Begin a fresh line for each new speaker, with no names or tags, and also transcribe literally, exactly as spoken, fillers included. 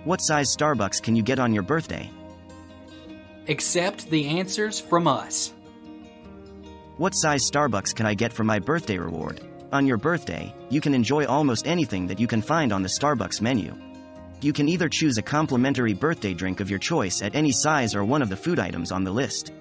What size Starbucks can you get on your birthday?
Accept the answers from us.
What size Starbucks can I get for my birthday reward? On your birthday, you can enjoy almost anything that you can find on the Starbucks menu. You can either choose a complimentary birthday drink of your choice at any size or one of the food items on the list.